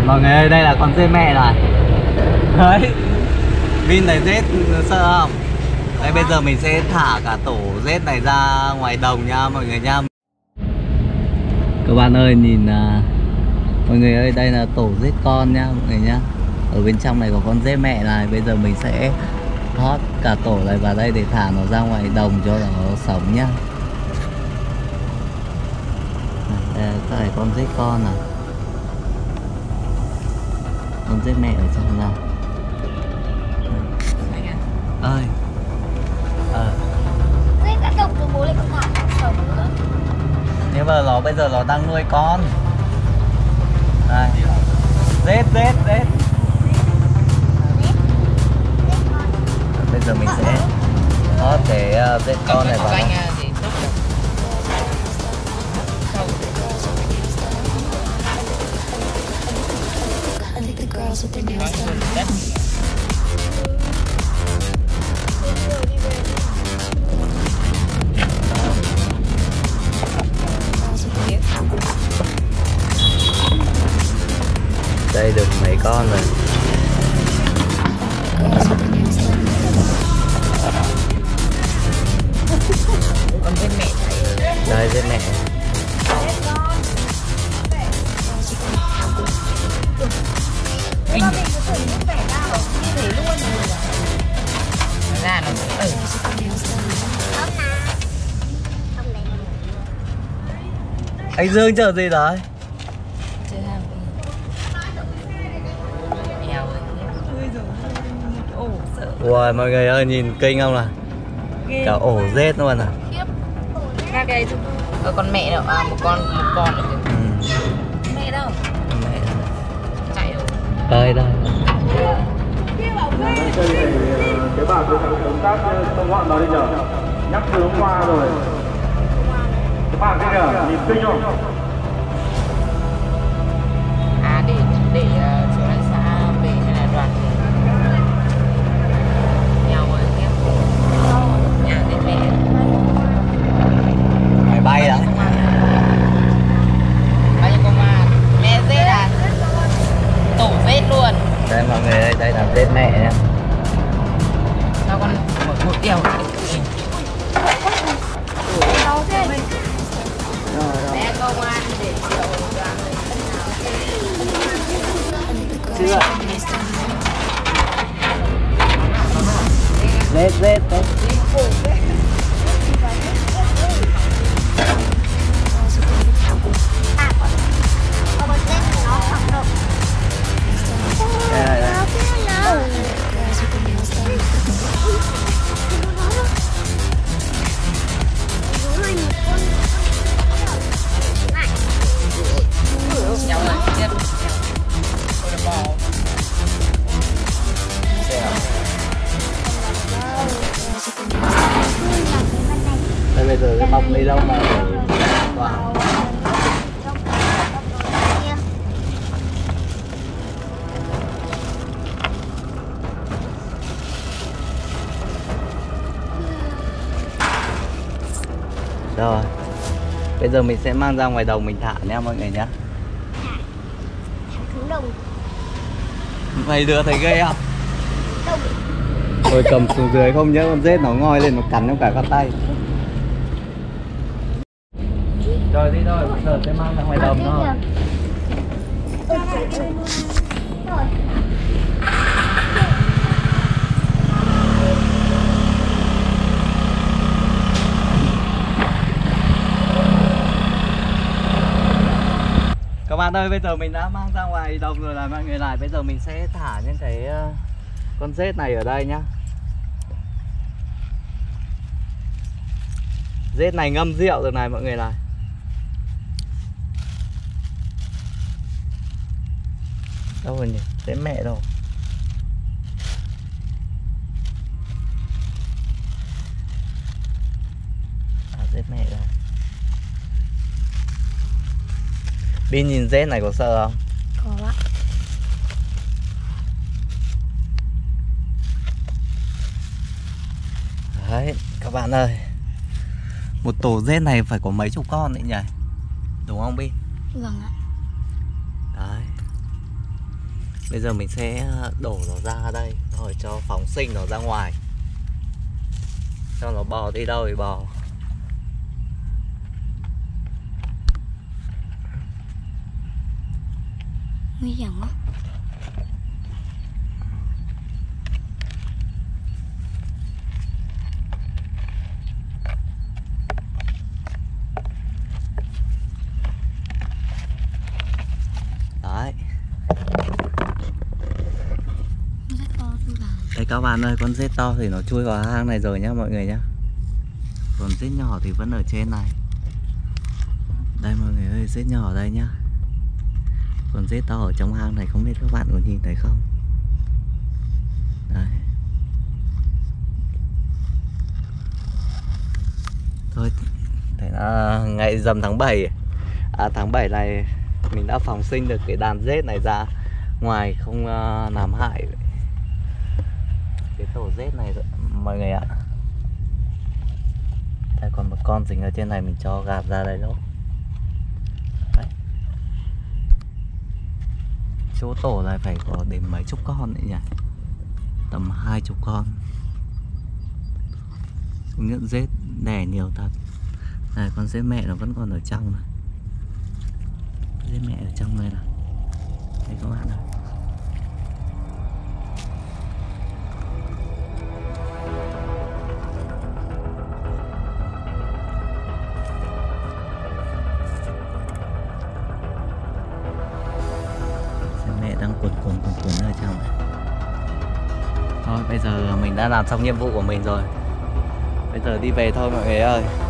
Mọi người ơi, đây là con dê mẹ này. Đấy, Vin này rết sợ không? Đấy, bây giờ mình sẽ thả cả tổ rết này ra ngoài đồng nha mọi người nha. Các bạn ơi, nhìn mọi người ơi, đây là tổ rết con nha mọi người nhá. Ở bên trong này có con dê mẹ này. Bây giờ mình sẽ hót cả tổ này vào đây để thả nó ra ngoài đồng cho nó sống nhá. Đây là các con dê con này. Con dê mẹ ở trong nào ơi. Dê đã độc từ bố lại còn thả nó sống nữa. Nhưng mà nó bây giờ nó đang nuôi con. Đây. Rết. Bây giờ mình sẽ hót cái rết con này vào. Đây được mấy con rồi. Con dê mẹ thấy. Đây dê mẹ. Ra nó sẽ Anh Dương chờ gì đấy? chưa hàng mèo ổ sợ. Wow, mọi người ơi, nhìn kinh không nào? Cả ổ rết luôn à? Các cái con mẹ đâu một con nữa. Mẹ đâu? Mẹ. Chạy rồi. Đây. Cái bản công tác công gọn vào đi nhờ. Nhắc từ hôm qua rồi. Cái bản kia kìa, nhìn kinh không? À để chỗ này xã về hay là đoàn nhau rồi em. Nhà để mẹ. Máy bay đấy. Bao nhiêu con mà mẹ rết à? Tổ rết luôn. Đây mọi người ơi, đây là rết mẹ nha. Sao con một điều mẹ công an để triệu đoàn Chưa. Rết đấy. Đây bây giờ cái bọc ni lông mà wow. Rồi, bây giờ mình sẽ mang ra ngoài đồng mình thả nha mọi người nhé. Thả đồng. Mày đưa thấy ghê không? Tôi cầm xuống dưới không nhớ con rết nó ngoi lên nó cắn trong cả con tay. Rồi đi thôi, bây giờ sẽ mang ra ngoài đồng thôi. Các bạn ơi, bây giờ mình đã mang ra ngoài đồng rồi là mọi người lại. Bây giờ mình sẽ thả những cái con rết này ở đây nhá. Rết này ngâm rượu rồi này mọi người này. Đâu rồi nhỉ? Rết mẹ đâu? À, rết mẹ đâu? Bin nhìn rết này có sợ không? Có ạ. Đấy, các bạn ơi. Một tổ rết này phải có mấy chục con đấy nhỉ? Đúng không Bin? Vâng ạ. Đấy. Bây giờ mình sẽ đổ nó ra đây rồi cho phóng sinh nó ra ngoài, cho nó bò đi đâu thì bò. Nguy hiểm quá. Đấy. Rất to chui vào. Đây các bạn ơi, con rết to thì nó chui vào hang này rồi nhá mọi người nhá. Còn rết nhỏ thì vẫn ở trên này. Đây mọi người ơi, rết nhỏ ở đây nhá. Còn rết to ở trong hang này, không biết các bạn có nhìn thấy không. Đấy. Thôi, thế là ngày rằm tháng 7 tháng 7 này mình đã phóng sinh được cái đàn rết này ra ngoài, không làm hại cái tổ rết này rồi mọi người ạ. Đây còn một con dính ở trên này, mình cho gạt ra đây đâu. Đấy. Chỗ tổ này phải có đến mấy chục con đấy nhỉ, tầm 20 con. Những rết đẻ nhiều thật. Này con rết mẹ nó vẫn còn ở trong này, rết mẹ ở trong đây này. Đây các bạn ơi. Mẹ đang cuộn ở trong này. Thôi bây giờ mình đã làm xong nhiệm vụ của mình rồi, bây giờ đi về thôi mọi người ơi.